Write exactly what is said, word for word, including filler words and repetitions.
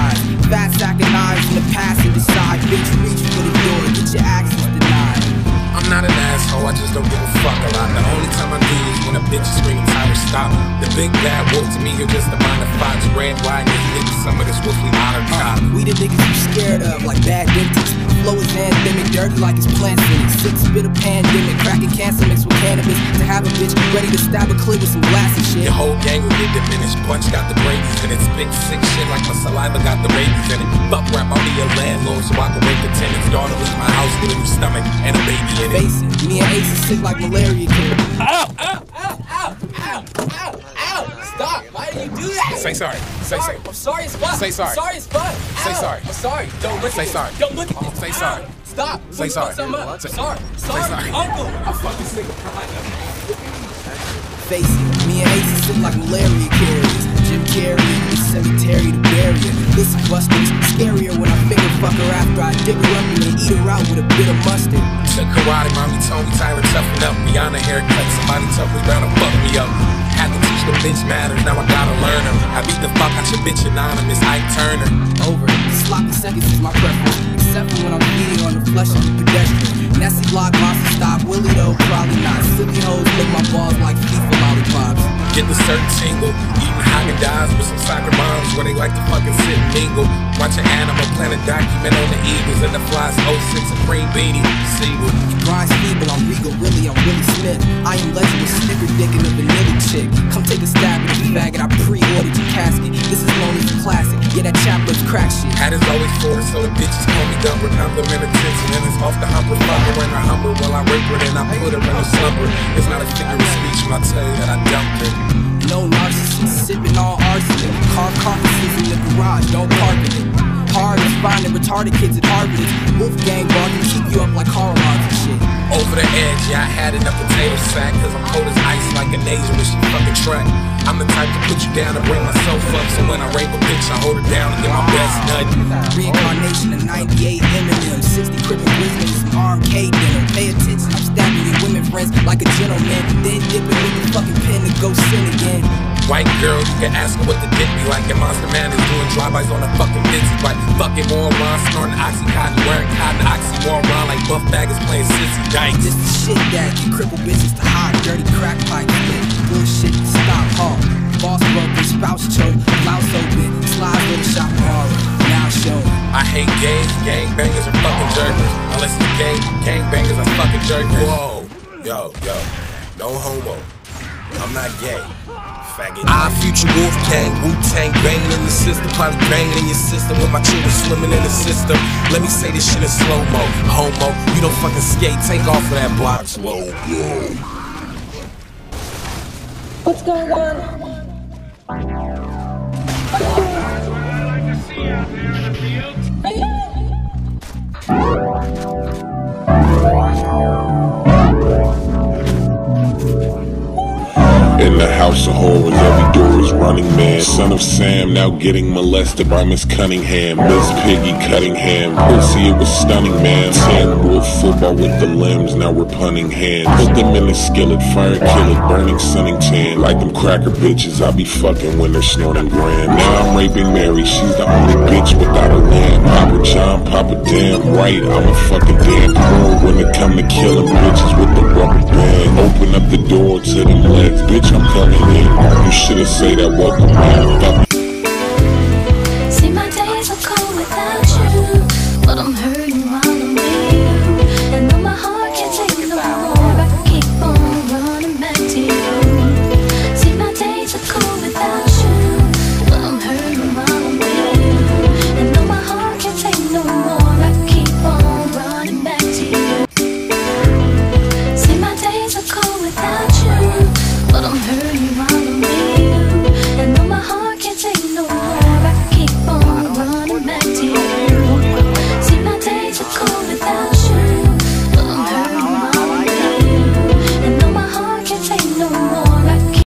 eyes. Fat sack of knives in the passenger side. Bitch, reach for the door, get your access denied. I'm not an asshole, I just don't give a fuck a lot. The only time I do is when a bitch is screaming Tyler, stop. The big bad wolf to me, you're just a minor fox. Red, white, and niggas, some of this wolfly otter cop. We the niggas you scared of, like bad dentists. Flow is anthemic, dirty like it's plant cynic. Six bit of pandemic, cracking cancer mixed with cannabis. To have a bitch ready to stab a clip with some glass and shit. Your whole gang will get diminished. Punch got the Brady's in it. Spit sick shit like my saliva got the rabies in it. Fuck rap, I'll be a landlord so I can wake the tenants. Daughter leave my house with a new stomach and a baby in it. Face it, me and Ace is sick like malaria kid. Ow, ow, ow, ow, ow, ow, ow. Stop, why do you do that? Say sorry, say sorry. I'm sorry as fuck. Say sorry. I'm sorry as fuck. Say Ow. sorry. I'm sorry. Don't look Say at sorry. this. Don't look at this. Say Ow. sorry. Stop. Say Look sorry. something up. Say- Sorry. Sorry. sorry. Uncle. I'm fucking sick of crying. Face it, me and Ace is sick like malaria carriers. Jim Carrey, the cemetery to bury her. This buster's scarier when I finger fuck her after I dig her up and then eat her out with a bit of mustard. Took karate, mommy told me Tyler toughen up. Beyond a haircut, somebody tough me round and fuck me up. Had to teach them bitch matters, now I gotta learn them. I beat the fuck out your bitch anonymous, Ike Turner. Over, sloppy seconds is my preference. Except for when I'm beating on the flesh of the pedestrian. Nessie block, monster stop, Willie though, probably not. Silly hoes lick my balls like FIFA lollipops. Get the certain tingle, eating Haagen-Dazs with some soccer moms where they like to fucking sit and mingle. Watch an Animal Planet document on the Eagles and the Flies oh six and Green Beanie, Seagull. Grimes feeble, I'm regal, really, I'm Willie Smith. I am legend with snicker dick and a vanilla chick. Come take a stab at the faggot, I pre-ordered your casket. This is known as a classic, yeah that Chaplin's crack shit. Hat is always for so the bitches call me dumber. Compliment attention and it's off the humper fucker when I humble. While I rape her then I put her in a slumber. It's not a figure of speech when I tell you that I dumped her. No narcissist, sipping on arsenic. Car carcasses in the garage, don't park in it. Hard is finding retarded kids at Harvard. Wolfgang barking, keep you up like car alarms and shit. Over the edge, yeah, I had in a potato sack. Cause I'm cold as ice like an Asian when she fucking track. I'm the type to put you down and bring myself up. So when I rape a bitch, I hold her down and get my best nut. Reincarnation of ninety-eight Eminem, sixty crippin' wisdom and some R M K dinner. Pay attention, I'm stabbing your women friends like a gentleman. Then dipping with the fucking pen to go sin again. White girl, you can ask her what the dick be like. And Monster Man is doing drive-bys on a fucking Dixie bike. Fucking moron, snorting oxycontin, wearing cotton oxymoron like Buff Bag is playing sissy dykes. This the shit that you cripple bitches to hide, dirty crack pipe split. Bullshit to stop hard. Boss broken, spouse choke, blouse open, slide with a shop horror. Now show. I hate gays, gang bangers are fucking jerkers. Unless it's gay, gang bangers are fucking jerkers. Whoa, yo, yo, no homo. I'm not gay. Faggot. I future Wolfgang, Wu-Tang banging in the system, probably banging in your system with my children swimming in the system. Let me say this shit in slow-mo. Homo, you don't fucking skate, take off of that block. Slow, yo. What's going on? In the house of horrors, every door is running man. Son of Sam now getting molested by Miss Cunningham. Miss Piggy Cunningham, pussy it was stunning man. Tan wolf football with the limbs, now we're punning hands. Put them in a skillet, fire kill it, burning sunning tan. Like them cracker bitches, I be fucking when they're snorting grand. Now I'm raping Mary, she's the only bitch without a lamb. Papa John, Papa damn right, I'm a fucking damn pro when it come to killing bitches with the rubber band. Open up the door to them legs, bitch I'm coming in. You should've say that welcome man. Fuck